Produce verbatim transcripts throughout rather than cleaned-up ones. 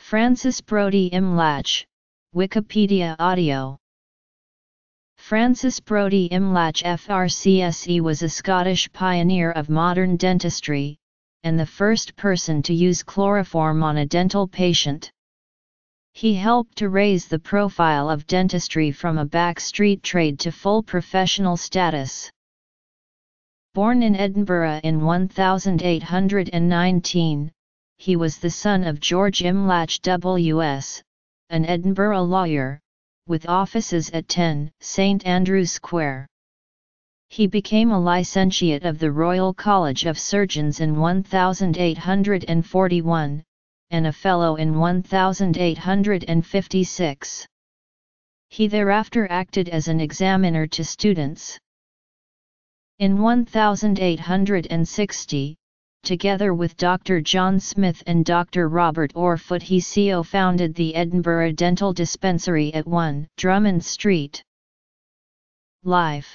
Francis Brodie Imlach, Wikipedia audio. Francis Brodie Imlach F R C S E was a Scottish pioneer of modern dentistry, and the first person to use chloroform on a dental patient. He helped to raise the profile of dentistry from a backstreet trade to full professional status. Born in Edinburgh in eighteen nineteen, he was the son of George Imlach W S, an Edinburgh lawyer, with offices at ten Saint Andrews Square. He became a licentiate of the Royal College of Surgeons in eighteen forty-one, and a fellow in eighteen fifty-six. He thereafter acted as an examiner to students. In eighteen sixty, together with Doctor John Smith and Doctor Robert Orfoot, he co-founded the Edinburgh Dental Dispensary at one Drummond Street. Life.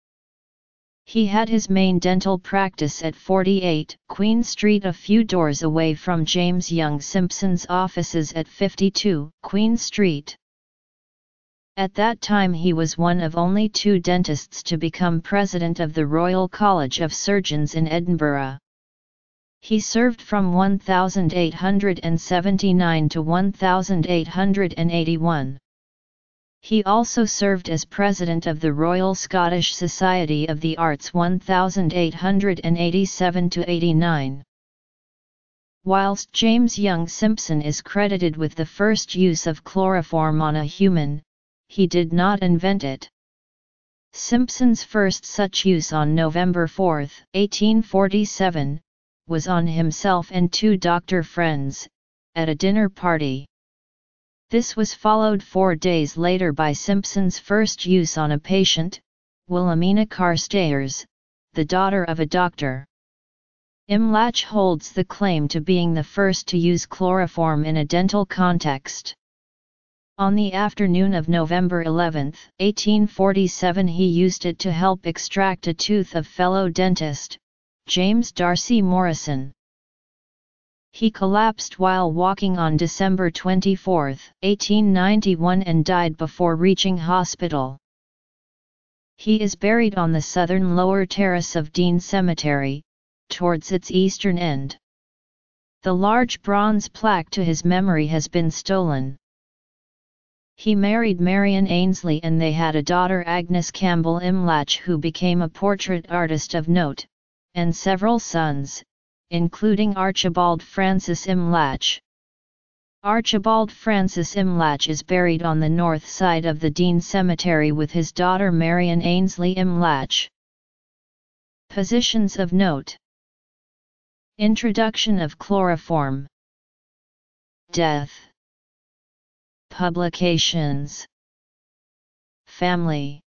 He had his main dental practice at forty-eight Queen Street, a few doors away from James Young Simpson's offices at fifty-two Queen Street. At that time he was one of only two dentists to become president of the Royal College of Surgeons in Edinburgh. He served from eighteen seventy-nine to eighteen eighty-one. He also served as president of the Royal Scottish Society of the Arts eighteen eighty-seven to eighty-nine. Whilst James Young Simpson is credited with the first use of chloroform on a human, he did not invent it. Simpson's first such use on November fourth, eighteen forty-seven, was on himself and two doctor friends, at a dinner party. This was followed four days later by Simpson's first use on a patient, Wilhelmina Carstairs, the daughter of a doctor. Imlach holds the claim to being the first to use chloroform in a dental context. On the afternoon of November eleventh, eighteen forty-seven, he used it to help extract a tooth of fellow dentist, James Darcy Morrison. He collapsed while walking on December twenty-fourth, eighteen ninety-one, and died before reaching hospital. He is buried on the southern lower terrace of Dean Cemetery, towards its eastern end. The large bronze plaque to his memory has been stolen. He married Marion Ainsley and they had a daughter, Agnes Campbell Imlach, who became a portrait artist of note, and several sons, including Archibald Francis Imlach. Archibald Francis Imlach is buried on the north side of the Dean Cemetery with his daughter Marion Ainsley Imlach. Positions of note. Introduction of chloroform. Death. Publications. Family.